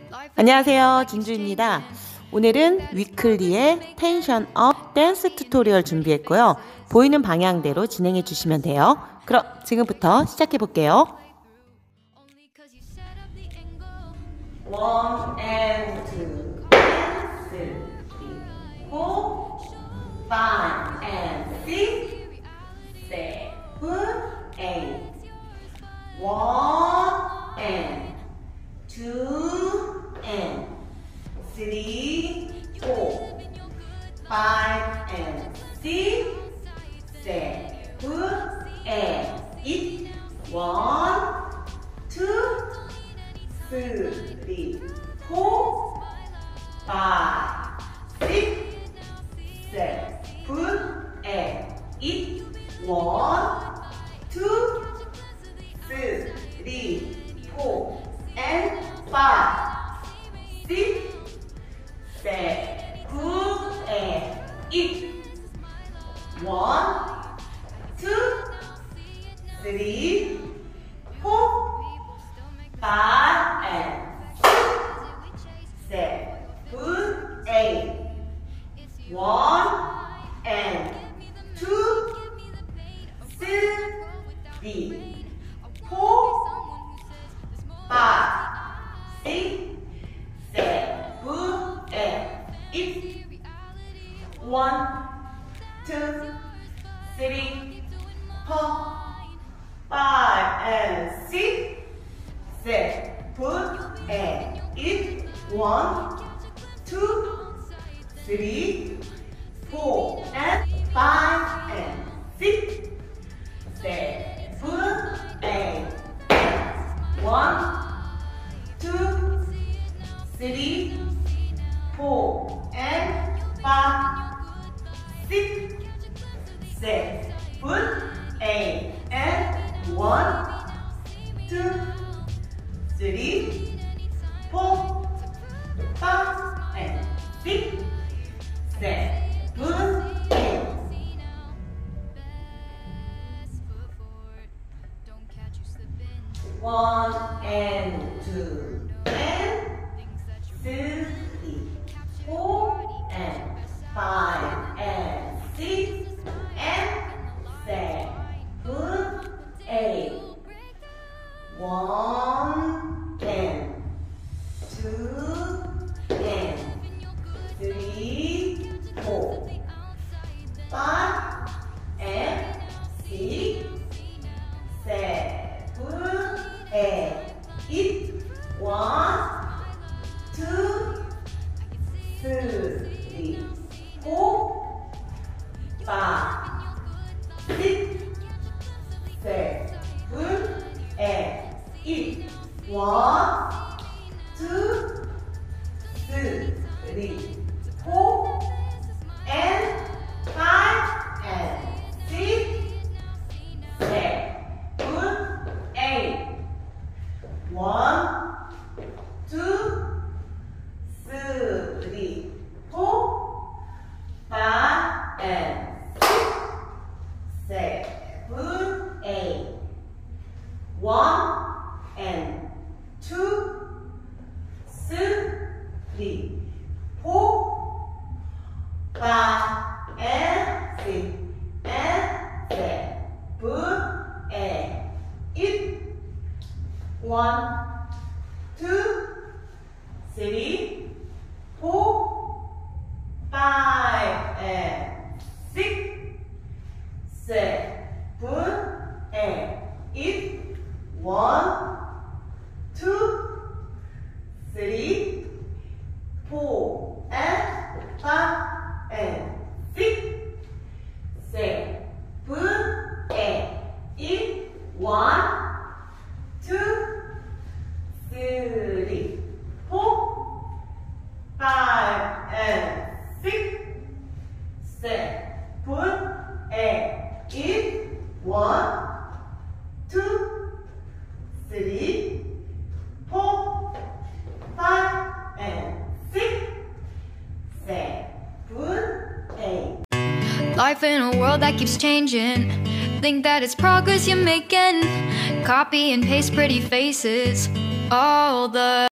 안녕하세요, 진주입니다. 오늘은 위클리의 텐션업 댄스 튜토리얼 준비했고요. 보이는 방향대로 진행해 주시면 돼요. 그럼 지금부터 시작해 볼게요. 1 and 2 and 3, 4, 5 and 6, 7, 8, 1 and 2 and 3, 4, 5 and 6, 7, 8, 1, 2, 3, 4, 5, 6, 7, 8, 1, 2, 3, 4, and 5, 6, 7, 8, 1, 2, 3, 4, 5 and 6, 7, 8, 1 and 2, 3, 4, 5, 6, 7, 8, 1, 2, 3, 4, 5 and 6, 7, 8, 1, 2, 3, 4 and 5 and 6, 7, 8, 1, 2, 3, 4 and 5, 6, 7, 8 and 1, 2, 3, 4, 5 and 6, 7, 8. 1 and 2 and 3, 4 and 5 and 6 and 7, 8. 1 and 2 and 3, 4, 5 and 6, 7, 8, 1, 2, 3, 4, 5, 6, 7, 8, 1, 2, 3, 4 and 5 and 6, 7, 8. 1, 2, 3, 4, 5 and 6, 7, 8. 1 and 2, 3, 4, 5 and 6 and 7, 8. 1, 2, 3, 4, 5 and 6, 7, 8. 1, 2, 3, 4 and 5 and 6, 7, 8. 1, 2, 3, 4, 5 and 6, 7, 8. 1, 2, 3, 4, 5 and 6, 7, 8. Life in a world that keeps changing. Think that it's progress you're making. Copy and paste pretty faces all the